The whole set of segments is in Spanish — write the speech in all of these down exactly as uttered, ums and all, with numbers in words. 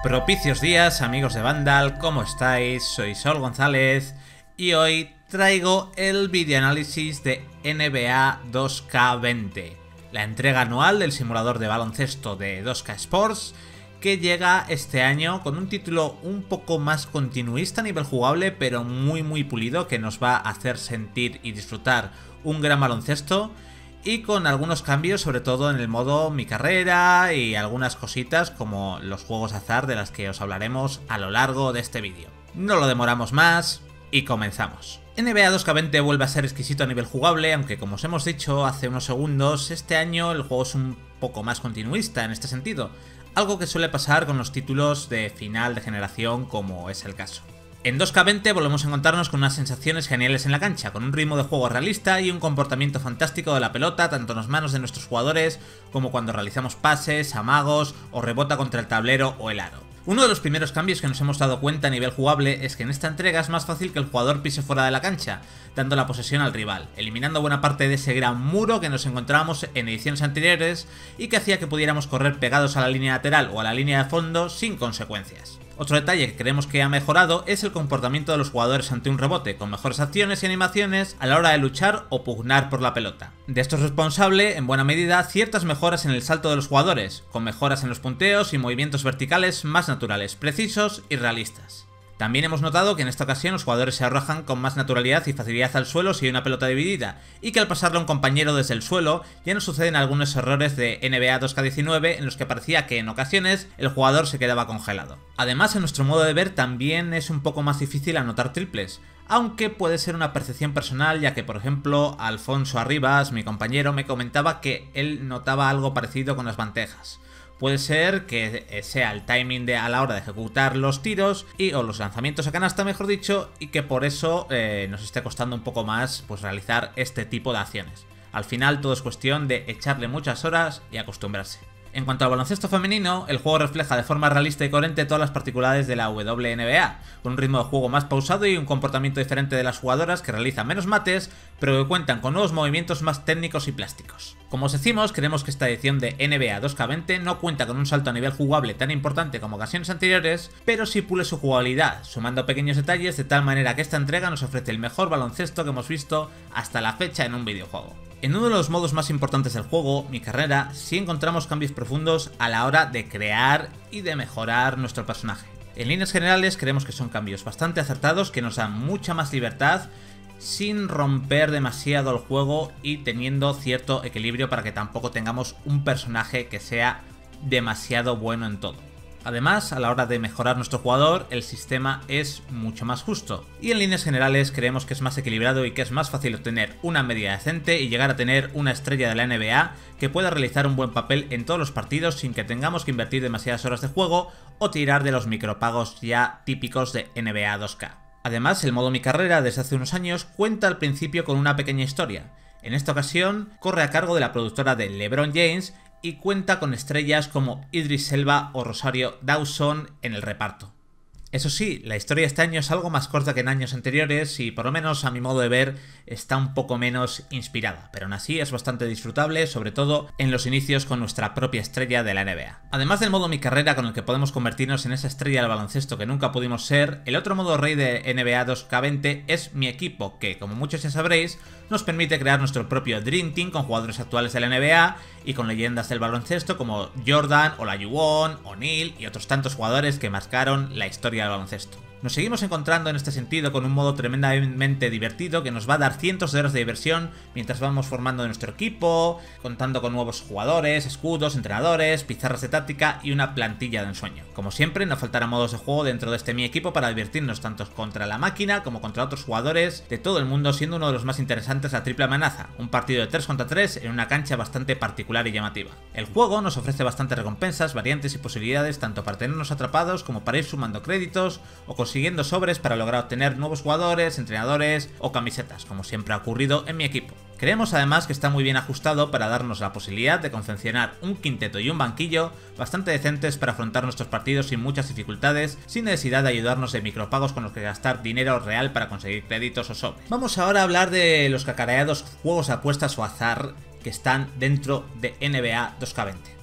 Propicios días, amigos de Vandal, ¿cómo estáis? Soy Saúl González y hoy traigo el videoanálisis de N B A dos K veinte, la entrega anual del simulador de baloncesto de dos K Sports, que llega este año con un título un poco más continuista a nivel jugable, pero muy muy pulido, que nos va a hacer sentir y disfrutar un gran baloncesto, y con algunos cambios, sobre todo en el modo mi carrera y algunas cositas como los juegos azar de las que os hablaremos a lo largo de este vídeo. No lo demoramos más y comenzamos. N B A dos K veinte vuelve a ser exquisito a nivel jugable, aunque como os hemos dicho hace unos segundos, este año el juego es un poco más continuista en este sentido, algo que suele pasar con los títulos de final de generación como es el caso. En dos K veinte volvemos a encontrarnos con unas sensaciones geniales en la cancha, con un ritmo de juego realista y un comportamiento fantástico de la pelota tanto en las manos de nuestros jugadores como cuando realizamos pases, amagos o rebota contra el tablero o el aro. Uno de los primeros cambios que nos hemos dado cuenta a nivel jugable es que en esta entrega es más fácil que el jugador pise fuera de la cancha, dando la posesión al rival, eliminando buena parte de ese gran muro que nos encontrábamos en ediciones anteriores y que hacía que pudiéramos correr pegados a la línea lateral o a la línea de fondo sin consecuencias. Otro detalle que creemos que ha mejorado es el comportamiento de los jugadores ante un rebote, con mejores acciones y animaciones a la hora de luchar o pugnar por la pelota. De esto es responsable, en buena medida, ciertas mejoras en el salto de los jugadores, con mejoras en los punteos y movimientos verticales más naturales, precisos y realistas. También hemos notado que en esta ocasión los jugadores se arrojan con más naturalidad y facilidad al suelo si hay una pelota dividida, y que al pasarlo a un compañero desde el suelo ya no suceden algunos errores de N B A dos K diecinueve en los que parecía que en ocasiones el jugador se quedaba congelado. Además, en nuestro modo de ver también es un poco más difícil anotar triples, aunque puede ser una percepción personal, ya que por ejemplo Alfonso Arribas, mi compañero, me comentaba que él notaba algo parecido con las bandejas. Puede ser que sea el timing de, a la hora de ejecutar los tiros y o los lanzamientos a canasta, mejor dicho, y que por eso eh, nos esté costando un poco más pues, realizar este tipo de acciones. Al final todo es cuestión de echarle muchas horas y acostumbrarse. En cuanto al baloncesto femenino, el juego refleja de forma realista y coherente todas las particularidades de la W N B A, con un ritmo de juego más pausado y un comportamiento diferente de las jugadoras que realizan menos mates, pero que cuentan con nuevos movimientos más técnicos y plásticos. Como os decimos, creemos que esta edición de N B A dos K veinte no cuenta con un salto a nivel jugable tan importante como ocasiones anteriores, pero sí pule su jugabilidad, sumando pequeños detalles de tal manera que esta entrega nos ofrece el mejor baloncesto que hemos visto hasta la fecha en un videojuego. En uno de los modos más importantes del juego, mi carrera, sí encontramos cambios profundos a la hora de crear y de mejorar nuestro personaje. En líneas generales creemos que son cambios bastante acertados que nos dan mucha más libertad sin romper demasiado el juego y teniendo cierto equilibrio para que tampoco tengamos un personaje que sea demasiado bueno en todo. Además, a la hora de mejorar nuestro jugador, el sistema es mucho más justo. Y en líneas generales creemos que es más equilibrado y que es más fácil obtener una media decente y llegar a tener una estrella de la N B A que pueda realizar un buen papel en todos los partidos sin que tengamos que invertir demasiadas horas de juego o tirar de los micropagos ya típicos de N B A dos K. Además, el modo mi carrera desde hace unos años cuenta al principio con una pequeña historia. En esta ocasión corre a cargo de la productora de LeBron James y cuenta con estrellas como Idris Elba o Rosario Dawson en el reparto. Eso sí, la historia de este año es algo más corta que en años anteriores y por lo menos a mi modo de ver está un poco menos inspirada, pero aún así es bastante disfrutable, sobre todo en los inicios con nuestra propia estrella de la N B A. Además del modo mi carrera con el que podemos convertirnos en esa estrella del baloncesto que nunca pudimos ser, el otro modo rey de N B A dos K veinte es mi equipo, que como muchos ya sabréis, nos permite crear nuestro propio Dream Team con jugadores actuales de la N B A y con leyendas del baloncesto como Jordan, Olajuwon, O'Neal y otros tantos jugadores que marcaron la historia del baloncesto. Nos seguimos encontrando en este sentido con un modo tremendamente divertido que nos va a dar cientos de horas de diversión mientras vamos formando nuestro equipo, contando con nuevos jugadores, escudos, entrenadores, pizarras de táctica y una plantilla de ensueño. Como siempre, no faltará modos de juego dentro de este mi equipo para divertirnos tanto contra la máquina como contra otros jugadores de todo el mundo, siendo uno de los más interesantes la triple amenaza, un partido de tres contra tres en una cancha bastante particular y llamativa. El juego nos ofrece bastantes recompensas, variantes y posibilidades tanto para tenernos atrapados como para ir sumando créditos o consiguiendo sobres para lograr obtener nuevos jugadores, entrenadores o camisetas, como siempre ha ocurrido en mi equipo. Creemos además que está muy bien ajustado para darnos la posibilidad de confeccionar un quinteto y un banquillo bastante decentes para afrontar nuestros partidos sin muchas dificultades, sin necesidad de ayudarnos de micropagos con los que gastar dinero real para conseguir créditos o sobres. Vamos ahora a hablar de los cacareados juegos de apuestas o azar que están dentro de N B A dos K veinte.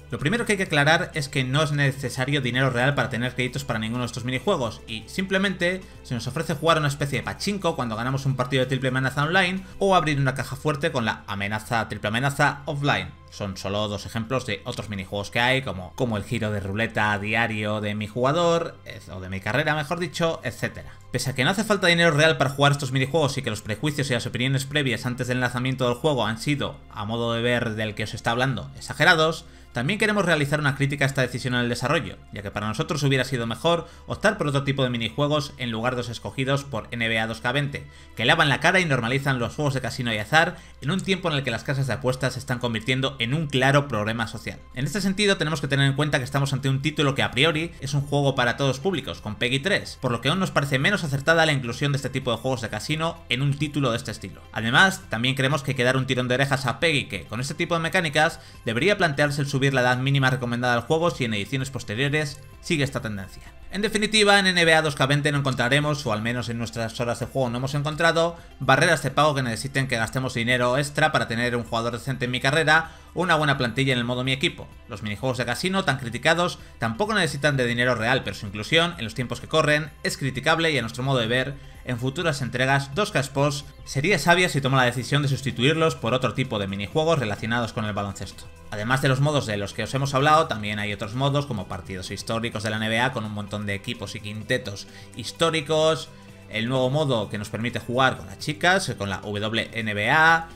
Lo primero que hay que aclarar es que no es necesario dinero real para tener créditos para ninguno de estos minijuegos y simplemente se nos ofrece jugar una especie de pachinko cuando ganamos un partido de triple amenaza online o abrir una caja fuerte con la amenaza triple amenaza offline. Son solo dos ejemplos de otros minijuegos que hay, como, como el giro de ruleta diario de mi jugador, o de mi carrera mejor dicho, etcétera. Pese a que no hace falta dinero real para jugar estos minijuegos y que los prejuicios y las opiniones previas antes del lanzamiento del juego han sido, a modo de ver del que os está hablando, exagerados, también queremos realizar una crítica a esta decisión en el desarrollo, ya que para nosotros hubiera sido mejor optar por otro tipo de minijuegos en lugar de los escogidos por N B A dos K veinte, que lavan la cara y normalizan los juegos de casino y azar en un tiempo en el que las casas de apuestas se están convirtiendo en un claro problema social. En este sentido tenemos que tener en cuenta que estamos ante un título que a priori es un juego para todos públicos, con PEGI tres, por lo que aún nos parece menos acertada la inclusión de este tipo de juegos de casino en un título de este estilo. Además, también creemos que hay que dar un tirón de orejas a PEGI, que con este tipo de mecánicas debería plantearse el subir la edad mínima recomendada al juego si en ediciones posteriores sigue esta tendencia. En definitiva, en N B A dos K veinte no encontraremos, o al menos en nuestras horas de juego no hemos encontrado, barreras de pago que necesiten que gastemos dinero extra para tener un jugador decente en mi carrera o una buena plantilla en el modo mi equipo. Los minijuegos de casino, tan criticados, tampoco necesitan de dinero real, pero su inclusión, en los tiempos que corren, es criticable y a nuestro modo de ver, en futuras entregas dos K Sports sería sabia si toma la decisión de sustituirlos por otro tipo de minijuegos relacionados con el baloncesto. Además de los modos de los que os hemos hablado, también hay otros modos como partidos históricos de la N B A con un montón de equipos y quintetos históricos, el nuevo modo que nos permite jugar con las chicas, con la W N B A,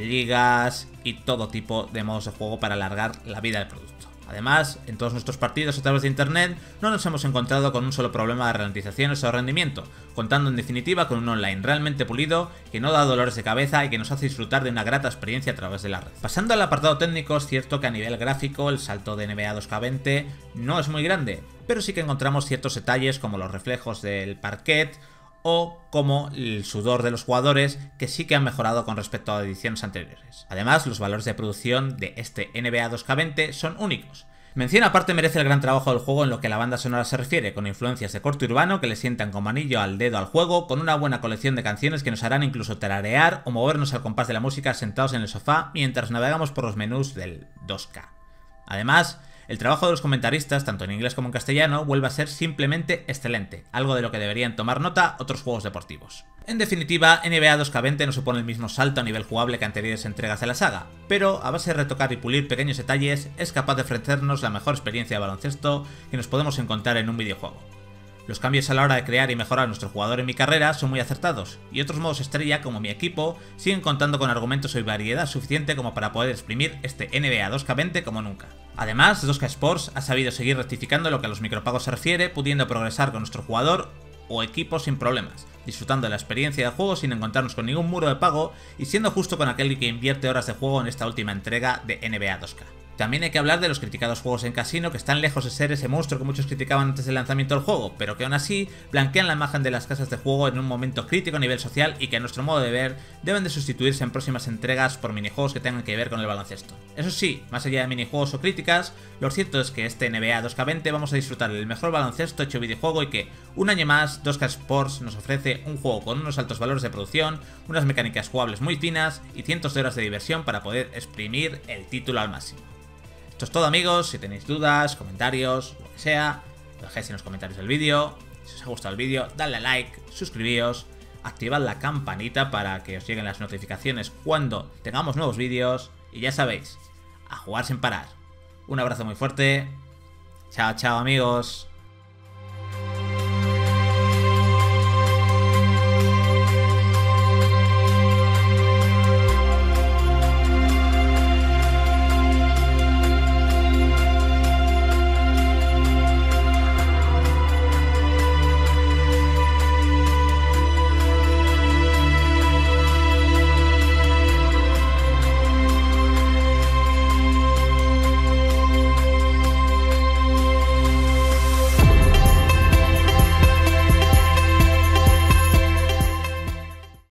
ligas y todo tipo de modos de juego para alargar la vida del producto. Además, en todos nuestros partidos a través de internet no nos hemos encontrado con un solo problema de ralentizaciones o rendimiento, contando en definitiva con un online realmente pulido que no da dolores de cabeza y que nos hace disfrutar de una grata experiencia a través de la red. Pasando al apartado técnico, es cierto que a nivel gráfico el salto de N B A dos K veinte no es muy grande, pero sí que encontramos ciertos detalles como los reflejos del parquet o como el sudor de los jugadores, que sí que han mejorado con respecto a ediciones anteriores. Además, los valores de producción de este N B A dos K veinte son únicos. Mención aparte merece el gran trabajo del juego en lo que a la banda sonora se refiere, con influencias de corte urbano que le sientan como anillo al dedo al juego, con una buena colección de canciones que nos harán incluso tararear o movernos al compás de la música sentados en el sofá mientras navegamos por los menús del dos K. Además, el trabajo de los comentaristas, tanto en inglés como en castellano, vuelve a ser simplemente excelente, algo de lo que deberían tomar nota otros juegos deportivos. En definitiva, N B A dos K veinte no supone el mismo salto a nivel jugable que anteriores entregas de la saga, pero a base de retocar y pulir pequeños detalles, es capaz de ofrecernos la mejor experiencia de baloncesto que nos podemos encontrar en un videojuego. Los cambios a la hora de crear y mejorar a nuestro jugador en mi carrera son muy acertados, y otros modos estrella como mi equipo siguen contando con argumentos y variedad suficiente como para poder exprimir este N B A dos K veinte como nunca. Además, dos K Sports ha sabido seguir rectificando lo que a los micropagos se refiere, pudiendo progresar con nuestro jugador o equipo sin problemas, disfrutando de la experiencia de juego sin encontrarnos con ningún muro de pago y siendo justo con aquel que invierte horas de juego en esta última entrega de N B A dos K. También hay que hablar de los criticados juegos en casino que están lejos de ser ese monstruo que muchos criticaban antes del lanzamiento del juego, pero que aún así blanquean la imagen de las casas de juego en un momento crítico a nivel social y que a nuestro modo de ver deben de sustituirse en próximas entregas por minijuegos que tengan que ver con el baloncesto. Eso sí, más allá de minijuegos o críticas, lo cierto es que este N B A dos K veinte vamos a disfrutar del mejor baloncesto hecho videojuego y que, un año más, dos K Sports nos ofrece un juego con unos altos valores de producción, unas mecánicas jugables muy finas y cientos de horas de diversión para poder exprimir el título al máximo. Esto es todo, amigos. Si tenéis dudas, comentarios, lo que sea, lo dejéis en los comentarios del vídeo. Si os ha gustado el vídeo, dadle a like, suscribíos, activad la campanita para que os lleguen las notificaciones cuando tengamos nuevos vídeos. Y ya sabéis, a jugar sin parar. Un abrazo muy fuerte. Chao, chao, amigos.